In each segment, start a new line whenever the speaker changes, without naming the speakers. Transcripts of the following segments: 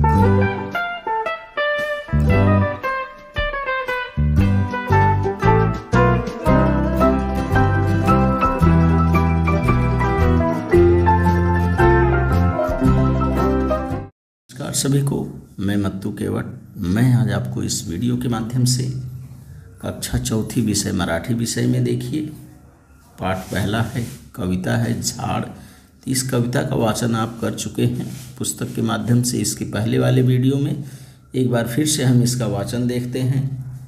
नमस्कार सभी को, मैं मत्तू केवट। मैं आज आपको इस वीडियो के माध्यम से कक्षा चौथी विषय मराठी विषय में देखिए पाठ पहला है, कविता है झाड़। इस कविता का वाचन आप कर चुके हैं पुस्तक के माध्यम से। इसके पहले वाले वीडियो में एक बार फिर से हम इसका वाचन देखते हैं।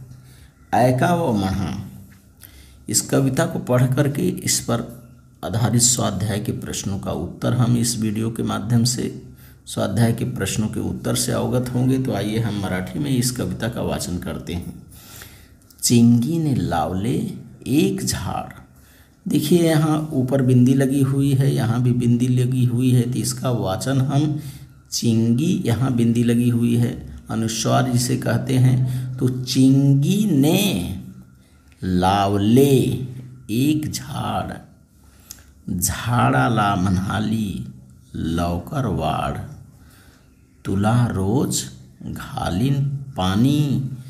ऐका व महा। इस कविता को पढ़ करके इस पर आधारित स्वाध्याय के प्रश्नों का उत्तर हम इस वीडियो के माध्यम से स्वाध्याय के प्रश्नों के उत्तर से अवगत होंगे। तो आइए हम मराठी में इस कविता का वाचन करते हैं। चिंगी ने लावले एक झाड़। देखिए यहाँ ऊपर बिंदी लगी हुई है, यहाँ भी बिंदी लगी हुई है, तो इसका वाचन हम चिंगी, यहाँ बिंदी लगी हुई है, अनुस्वार जिसे कहते हैं। तो चिंगी ने लावले एक झाड़, झाडाला म्हणाली लवकर वाढ, तुला रोज घालीन पाणी,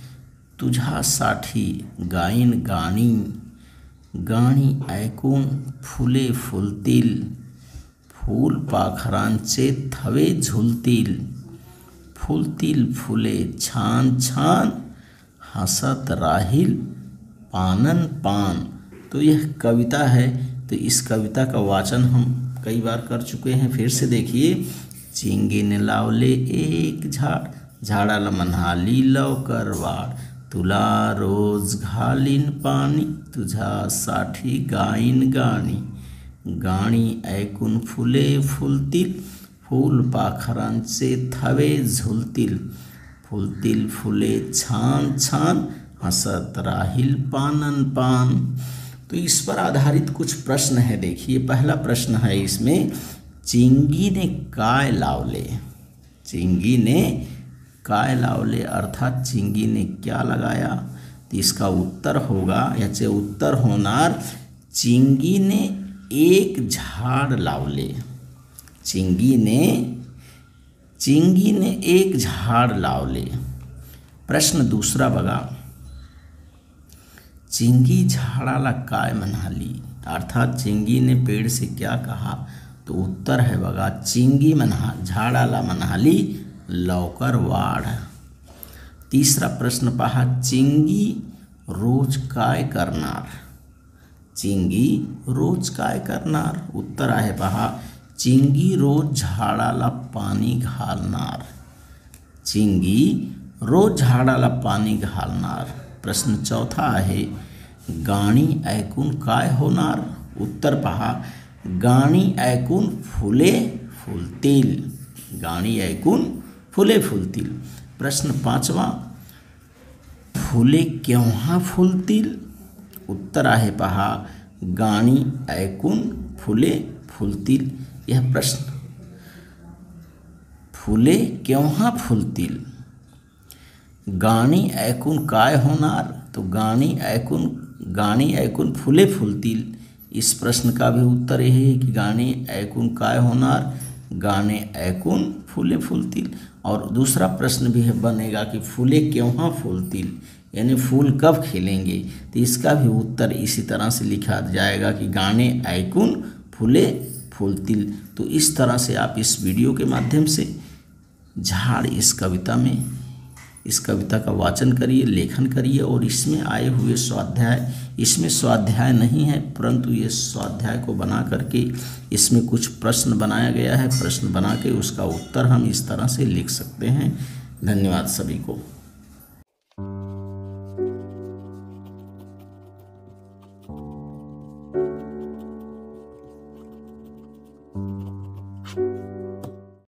तुझ्यासाठी गाईन गाणी, गाणी ऐकून फुले फुलतील, फुलपाखरांचे थवे झुलतील, फुलतील फुले छान छान, हसत राहील पानन पान। तो यह कविता है। तो इस कविता का वाचन हम कई बार कर चुके हैं। फिर से देखिए, चिंगीने लावले एक झाड, झाडाला म्हणाली लवकर वाढ, तुला रोज घालीन पाणी, तुझ्यासाठी गाईन गाणी, गाणी ऐकून फुले फुलतील, फुलपाखरांचे थवे झुलतील, फुलतील फुले छान छान, हसत राहील पानन पान। तो इस पर आधारित कुछ प्रश्न है। देखिए पहला प्रश्न है इसमें, चिंगी ने काय लावले। चिंगी ने काय लावले अर्थात चिंगी ने क्या लगाया। तो इसका उत्तर होगा, याचे उत्तर होणार चिंगी ने एक झाड़ लावले। चिंगी ने एक झाड़ लावले। प्रश्न दूसरा बघा, चिंगी झाडाला काय म्हणाली अर्थात चिंगी ने पेड़ से क्या कहा। तो उत्तर है बघा, चिंगी झाडाला म्हणाली लवकर वाढ। तीसरा प्रश्न पहा, चिंगी रोज काय करणार। चिंगी रोज काय करणार। उत्तर आहे पहा, चिंगी रोज झाडाला पाणी घालणार। चिंगी रोज झाडाला पाणी घालणार। प्रश्न चौथा आहे, गाणी ऐकून काय होणार। उत्तर पहा, गाणी ऐकून फुले फुलतील। गाणी ऐकून फुले फुलतील। प्रश्न पाचवा, फुले केव्हा फुलतील। उत्तर आहे पहा, गाणी ऐकून फुले फुलतील। यह प्रश्न, फुले केव्हा फुलतील, गाणी ऐकून काय होणार। तो गाणी ऐकून फुले फुलतील। इस प्रश्न का भी उत्तर यही है कि गाणी ऐकून काय होणार, गाणे ऐकून फुले फुलतील। और दूसरा प्रश्न भी है बनेगा कि फूले केव्हा फूलतील, यानी फूल कब खिलेंगे। तो इसका भी उत्तर इसी तरह से लिखा जाएगा कि गाणे ऐकून फूले फूलतील। तो इस तरह से आप इस वीडियो के माध्यम से झाड़ इस कविता का वाचन करिए, लेखन करिए और इसमें आए हुए स्वाध्याय, इसमें स्वाध्याय नहीं है परंतु ये स्वाध्याय को बना करके इसमें कुछ प्रश्न बनाया गया है। प्रश्न बना के उसका उत्तर हम इस तरह से लिख सकते हैं। धन्यवाद सभी को।